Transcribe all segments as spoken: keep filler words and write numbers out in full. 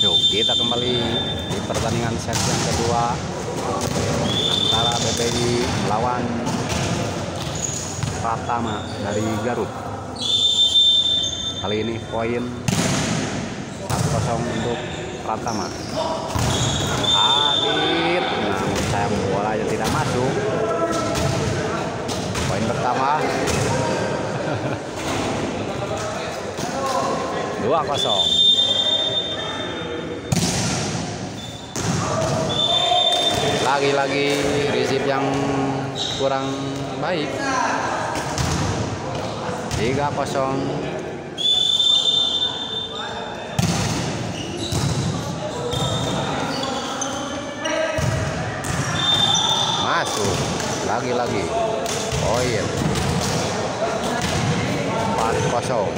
Yuk kita kembali di pertandingan set yang kedua antara B P I melawan Pratama dari Garut. Kali ini poin satu kosong untuk Pratama. Adit, sayang bolanya tidak masuk. Poin pertama dua kosong. Lagi-lagi receive yang kurang baik. Tiga kosong. Masuk lagi-lagi poin empat kosong.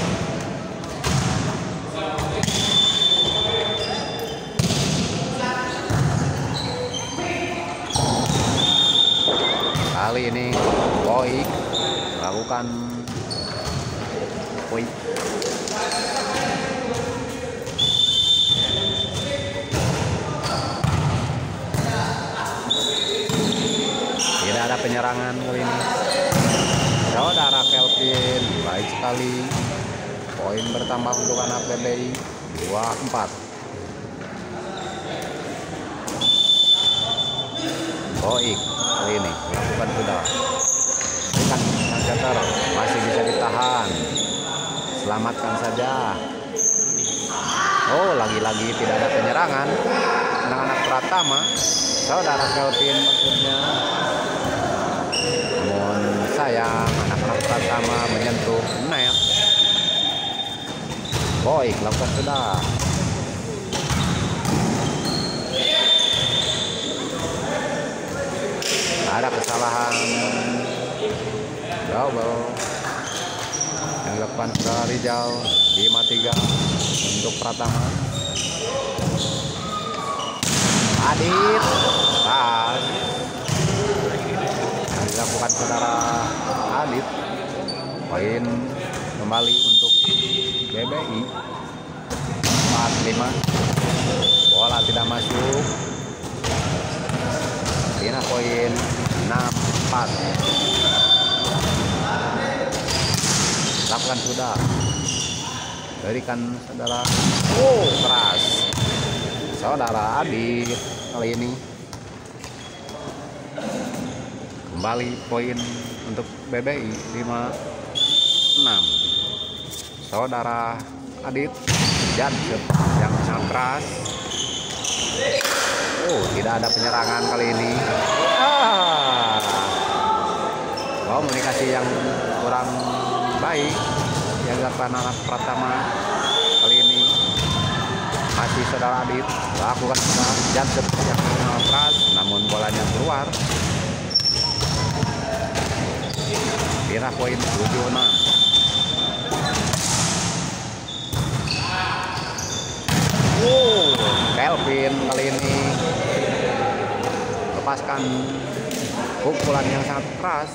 Kali ini Boy melakukan Boy tidak ada penyerangan kali ini. Saudara Kelvin baik sekali. Poin bertambah untuk anak B P I dua empat. Boy kali ini melakukan sudah bukan sang setter, masih bisa ditahan, selamatkan saja. Oh, lagi-lagi tidak ada penyerangan anak-anak Pratama, saudara Kelvin maksudnya. Namun sayang anak-anak Pratama menyentuh net. Boy melakukan sudah. Ada kesalahan double yang dilakukan ke Rizal. Lima tiga untuk Pratama. Adit pas yang dilakukan saudara Adit. Poin kembali untuk B B I empat lima. Bola tidak masuk. Ini poin enam empat. Lakukan sudah. Berikan saudara. Oh, keras. Saudara Adit kali ini. Kembali poin untuk B B I lima enam. Saudara Adit jump yang sangat keras. Oh, tidak ada penyerangan kali ini. Ah. Komunikasi yang kurang baik yang dilakukan anak Pratama kali ini. Masih saudara Adit lakukan jump yang keras, namun bolanya keluar. Kira poin tujuh enam. Oh, Kelvin kali ini lepaskan pukulan yang sangat keras.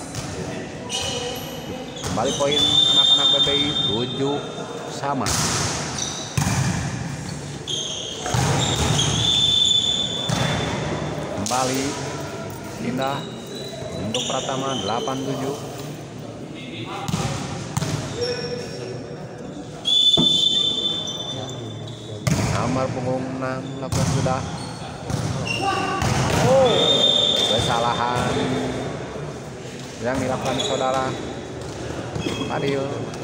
Kembali poin anak-anak B P I tujuh sama. Kembali pindah untuk Pratama delapan tujuh. Nomor punggung enam lakukan sudah. Oh, kesalahan yang dilakukan saudara Adil.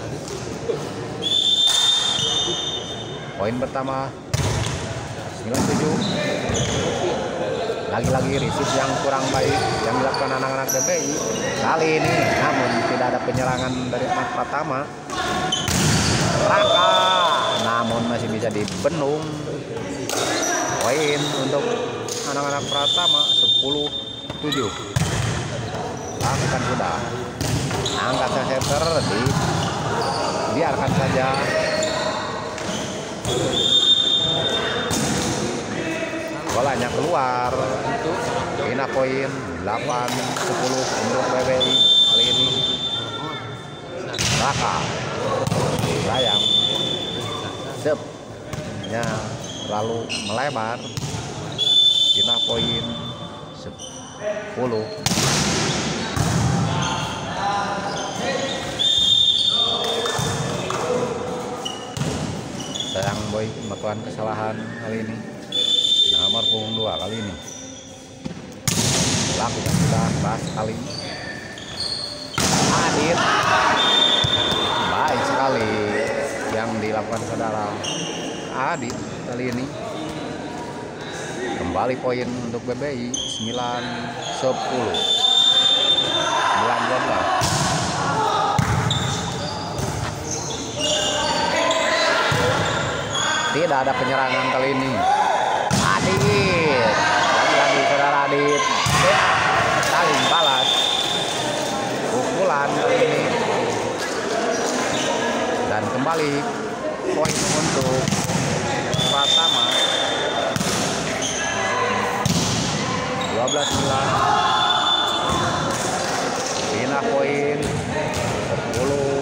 Poin pertama sembilan tujuh. Lagi-lagi receive yang kurang baik yang dilakukan anak-anak B P I kali ini, namun tidak ada penyerangan dari anak Pratama. Raka, namun masih bisa dibendung. Poin untuk anak-anak Pratama sepuluh tujuh. Lakukan sudah. Angkat setter di biarkan saja. Bolanya keluar. Ini poin delapan sepuluh untuk B B I kali ini. Raka sayang sep ya terlalu melebar. Pindah poin sepuluh. Sayang boy melakukan kesalahan kali ini. Nomor punggung dua kali ini lakukan sudah pas sekali. Adit, baik sekali yang dilakukan saudara Adit kali ini. Kembali poin untuk B B I sembilan sepuluh, sembilan dua belas. Tidak ada penyerangan kali ini. Adit, lagi-lagi saudara Adit, ya, saling balas pukulan kali ini. Dan kembali poin untuk Pratama dua belas sembilan. Pindah poin sepuluh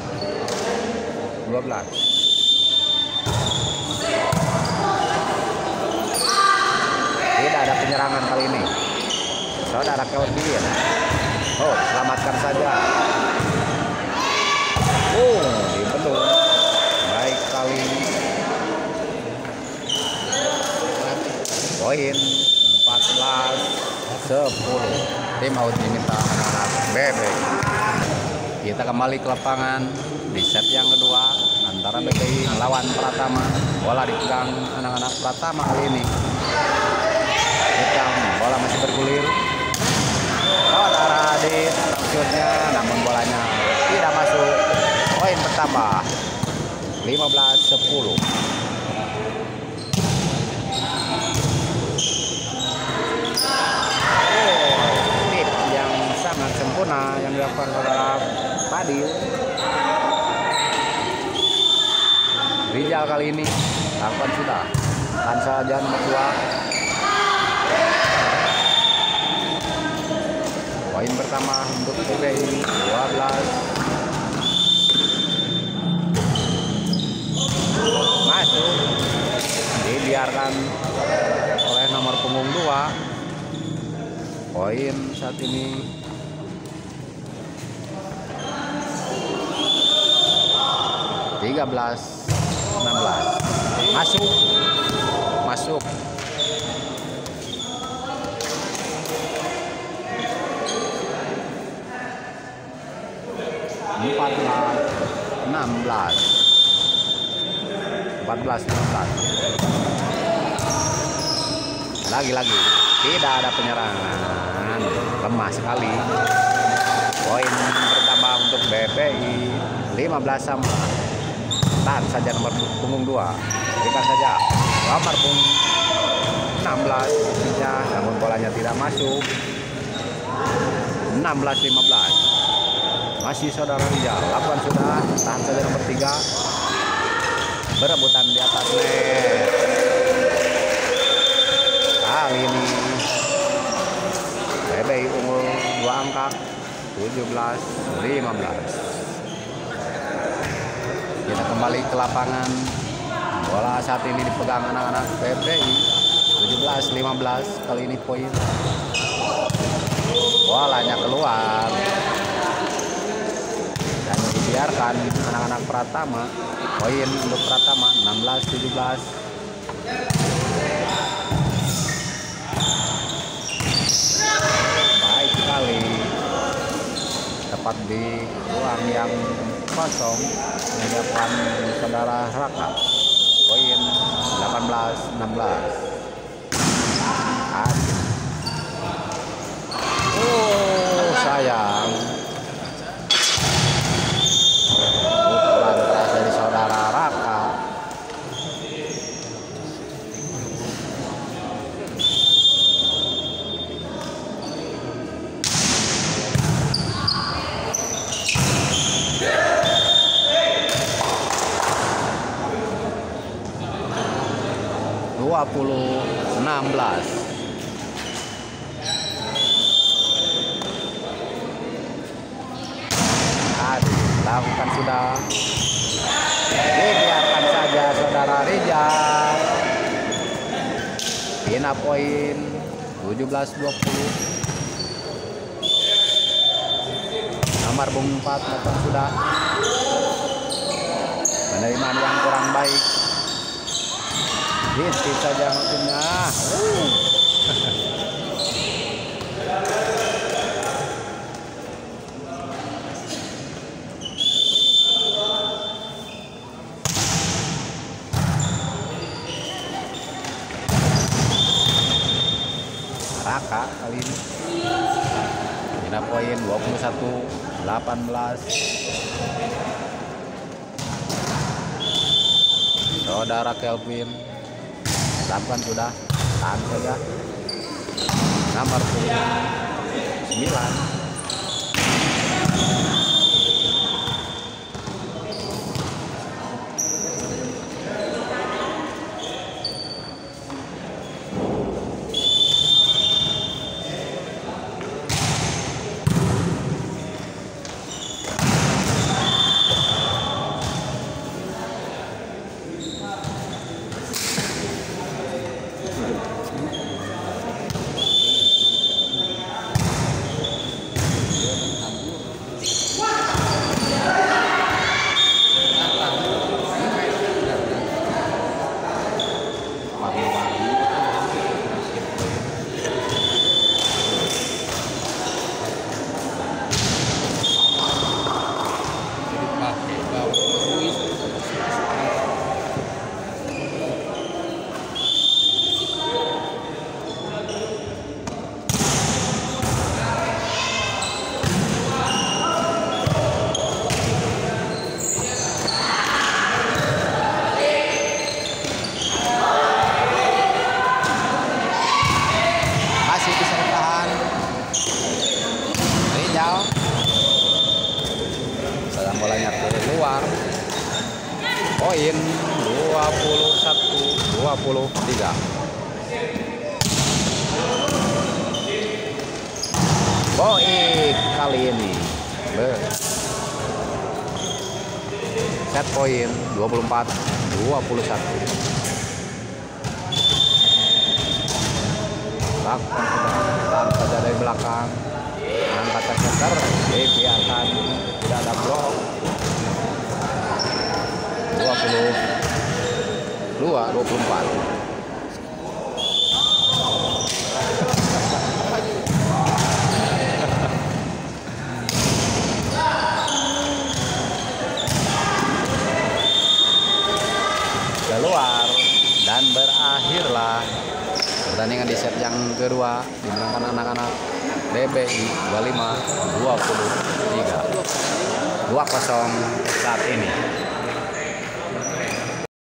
dua belas. Tidak ada penyerangan kali ini saudara Kelvin. Oh, selamatkan saja. Oh, dibendung. Baik kali. Poin empat belas sepuluh. Tim out diminta anak-anak B B. Kita kembali ke lapangan di set yang kedua antara B B I melawan Pratama. Bola dipegang anak-anak Pratama kali ini. Hitam, bola masih bergulir. Saudara Adit maksudnya, namun bolanya tidak masuk. Poin bertambah lima belas sepuluh. Tip yang sangat sempurna yang dilakukan saudara Fadil. Rijal kali ini lakukan sudah. Tahan saja nomor dua. Poin pertama untuk B B I dua belas. Masuk. Dibiarkan oleh nomor punggung dua. Poin saat ini tiga belas enam belas. Masuk. Masuk. empat belas enam belas. empat belas enam belas. Lagi-lagi tidak ada penyerangan. Lemah sekali. Poin pertama untuk B B I lima belas sama. Tahan saja nomor punggung dua. Berikan saja nomor punggung enam belas posisinya, namun bolanya tidak masuk. enam belas lima belas. Masih saudara Rijal, lakukan sudah. Tahan saja nomor tiga. Berebutan di atas net. Kali ini B B I unggul dua angka tujuh belas lima belas. Kita kembali ke lapangan. Bola saat ini dipegang anak-anak B B I tujuh belas lima belas. Kali ini poin. Bolanya keluar. Dan dibiarkan anak-anak Pratama. Poin untuk Pratama enam belas tujuh belas. Baik sekali. Tepat di ruang yang kosong menyiapkan saudara Raka. Poin delapan belas enam belas. Oh, sayang. Pukulan keras dari saudara Raka. dua puluh enam belas. Lakukan sudah. Dibiarkan saja saudara Rijal. Bina poin tujuh belas dua puluh. Nomor bung empat datang sudah. Penerimaan yang kurang baik. Hit saja maksudnya. Raka kali ini. Bina poin dua puluh satu delapan belas. Saudara Kelvin lakukan sudah, tahan saja. Nomor sembilan. Sedang bolanya keluar. Poin dua puluh satu dua puluh tiga. Poin kali ini Be. Set poin dua puluh empat dua puluh satu. Lakukan saja dari belakang. Angkat center, dibiarkan tidak ada blok. dua puluh dua dua puluh empat. Keluar dan berakhirlah pertandingan di set yang kedua dimenangkan anak-anak D B I dua puluh lima dua puluh tiga. dua kosong saat ini.